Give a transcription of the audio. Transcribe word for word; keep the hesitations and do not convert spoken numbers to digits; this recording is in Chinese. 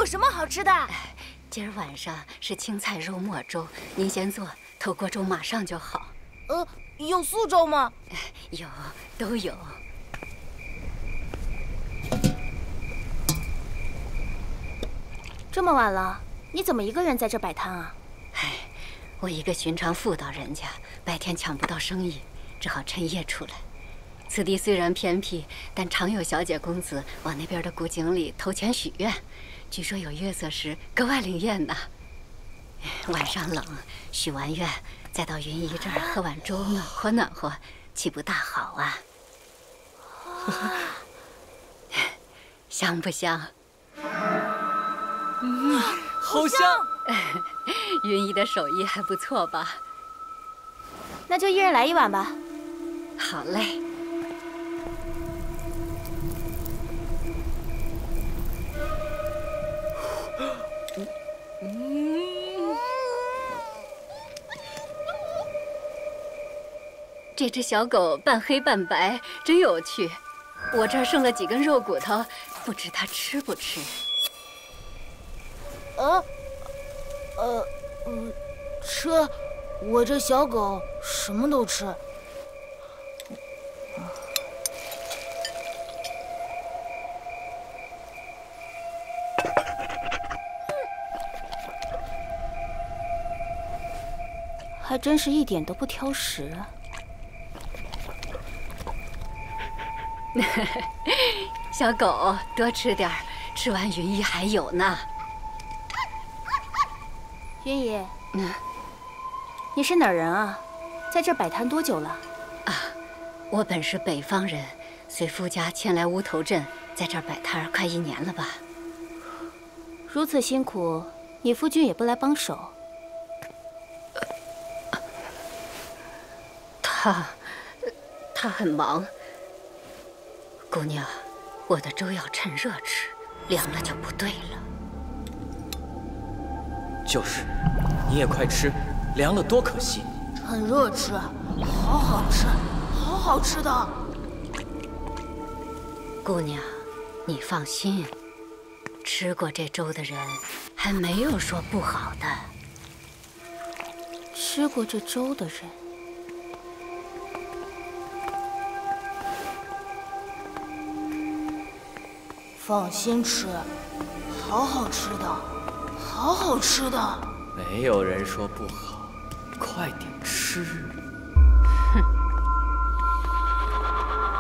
什么好吃的？ 今儿晚上是青菜肉末粥，您先坐，头锅粥马上就好。 呃，有素粥吗？ 有，都有。 这么晚了，你怎么一个人在这摆摊啊？ 哎，我一个寻常妇道人家，白天抢不到生意，只好趁夜出来。此地虽然偏僻，但常有小姐公子往那边的古井里投钱许愿，据说有月色时格外灵验呢。晚上冷，许完愿，再到云姨这儿喝碗粥暖和暖和，岂不大好啊？香不香？ 嗯，好香！ 云姨的手艺还不错吧？ 那就一人来一碗吧。 好嘞。这只小狗半黑半白，真有趣。我这儿剩了几根肉骨头，不知它吃不吃。 呃，呃，呃，吃。我这小狗什么都吃。还真是一点都不挑食啊。 小狗多吃点儿，吃完云姨还有呢。 云姨，嗯，你是哪儿人啊？在这摆摊多久了？ 啊，我本是北方人，随夫家迁来乌头镇，在这儿摆摊快一年了吧。 如此辛苦，你夫君也不来帮手？ 他，他很忙。姑娘，我的粥要趁热吃，凉了就不对了。 就是，你也快吃，凉了多可惜。 趁热吃，好好吃，好好吃的。 姑娘，你放心，吃过这粥的人还没有说不好的。 吃过这粥的人。放心吃，好好吃的，好好吃的。 没有人说不好，快点吃。